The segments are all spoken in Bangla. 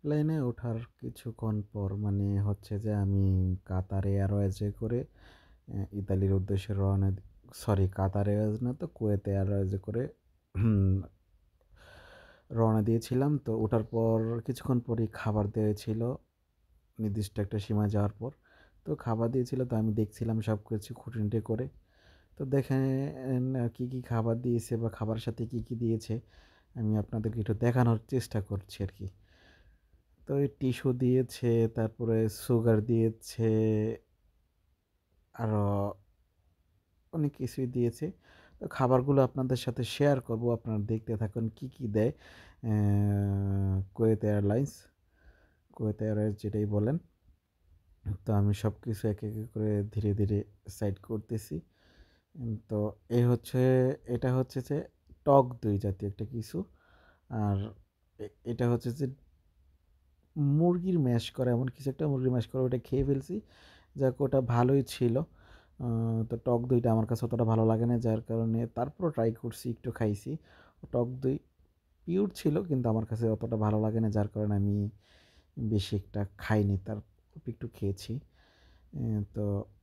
প্লেনে ওঠার কিছুক্ষণ পর মানে হচ্ছে যে আমি কাতার এয়ারওয়েজে করে ইতালির উদ্দেশ্যে কাতার এয়ারওয়েজ না তো কুয়েত এয়ারওয়েজে করে হুম, রওনা দিয়েছিলাম। তো ওঠার পর কিছুক্ষণ পরই খাবার দিয়েছিল নির্দিষ্ট একটা সীমায় যাওয়ার পর। তো খাবার দিয়েছিল, তো আমি দেখছিলাম সব কিছু খুঁটিনাটি করে। তো দেখেন কী কী খাবার দিয়েছে বা খাবারের সাথে কী কী দিয়েছে আমি আপনাদেরকে একটু দেখানোর চেষ্টা করছি আর কি। তো এই টিস্যু দিয়েছে, তারপরে সুগার দিয়েছে, আরও অনেক কিছুই দিয়েছে। তো খাবারগুলো আপনাদের সাথে শেয়ার করব, আপনারা দেখতে থাকুন কী কী দেয়। কুয়েত এয়ারলাইন্স, কুয়েত এয়ারওয়েজ যেটাই বলেন। তো আমি সব কিছু একে একে করে ধীরে ধীরে সাইড করতেছি। তো এটা হচ্ছে যে টক দই জাতীয় একটা কিছু। আর এটা হচ্ছে যে মুরগির ম্যাশ করা, এমন কিছু একটা মুরগির ম্যাশ করা, ওটা খেয়ে ফেলছি। যাক ওটা ভালোই ছিল। তো টক দইটা আমার কাছে অতটা ভালো লাগে না, যার কারণে তারপরও ট্রাই করছি, একটু খাইছি। টক দই পিওর ছিল কিন্তু আমার কাছে অতটা ভালো লাগে না, যার কারণে আমি বেশি একটা খাইনি, তার অল্প একটু খেয়েছি। তো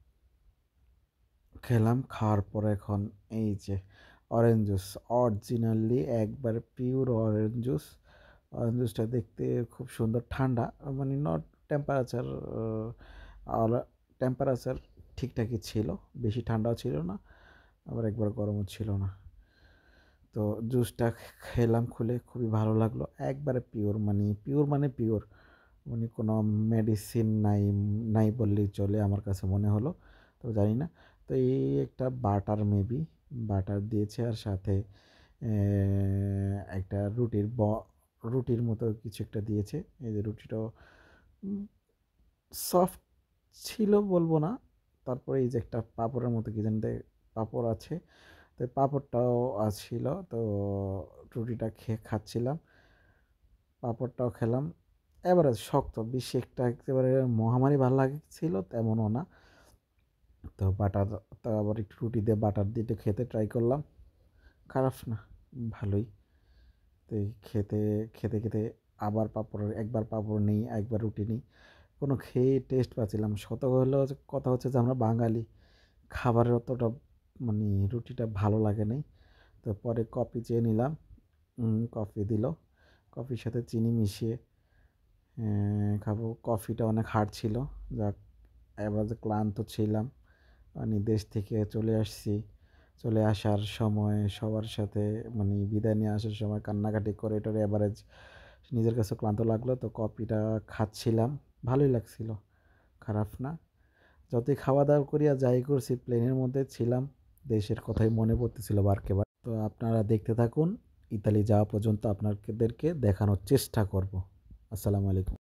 খেলাম, খাওয়ার পর এখন এই যে অরেঞ্জ জুস, অরিজিনালি একবার পিওর অরেঞ্জ জুস। অরেঞ্জ জুসটা দেখতে খুব সুন্দর, ঠান্ডা, মানে নট টেম্পারেচার, আর টেম্পারেচার ঠিকঠাকই ছিল, বেশি ঠান্ডাও ছিল না, আবার একবার গরমও ছিল না। তো জুসটা খেলাম খুলে, খুবই ভালো লাগলো, একবারে পিওর, মানে পিওর মানে পিওর, মানে কোনো মেডিসিন নাই, নাই বললেই চলে আমার কাছে মনে হলো। তো জানি না। তো এই একটা বাটার, মেবি বাটার দিয়েছে, আর সাথে একটা রুটির মতো কিছু একটা দিয়েছে। এই যে রুটিটাও সফট ছিল বলবো না। তারপরে এই যে একটা পাঁপড়ের মতো কি জানি পাঁপড় আছে, তো পাঁপড়টাও ছিল। তো রুটিটা খেয়ে খাচ্ছিলাম, পাঁপড়টাও খেলাম। এভারেজ শক্ত, বেশি একটা একেবারে মহামারী ভালো লাগছিল তেমনও না। তো বাটার, তো আবার একটু রুটি দিয়ে বাটার দিয়ে একটু খেতে ট্রাই করলাম, খারাপ না, ভালোই। তো এই খেতে খেতে খেতে আবার একবার পাঁপড় নিই, একবার রুটি নিই, কোনো খেয়ে টেস্ট পাচ্ছিলাম। কথা হচ্ছে যে আমরা বাঙালি, খাবারের অতটা মানে রুটিটা ভালো লাগে নাই। তো পরে কফি চেয়ে নিলাম, কফি দিল, কফির সাথে চিনি মিশিয়ে খাবো। কফিটা অনেক হার্ড ছিল, যাক, এবার যে ক্লান্ত ছিলাম, মানে দেশ থেকে চলে আসছি, চলে আসার সময় সবার সাথে মানে বিদায় নিয়ে আসার সময় কান্নাকাটি করে এটার এভারেজ নিজের কাছে ক্লান্ত লাগলো। তো কফিটা খাচ্ছিলাম, ভালোই লাগছিল, খারাপ না। যতই খাওয়া দাওয়া করিয়া যাই করছি, প্লেনের মধ্যে ছিলাম, দেশের কথাই মনে পড়তেছিল বারকে বার। তো আপনারা দেখতে থাকুন, ইতালি যাওয়া পর্যন্ত আপনাদেরকে দেখানোর চেষ্টা করব। আসসালামু আলাইকুম।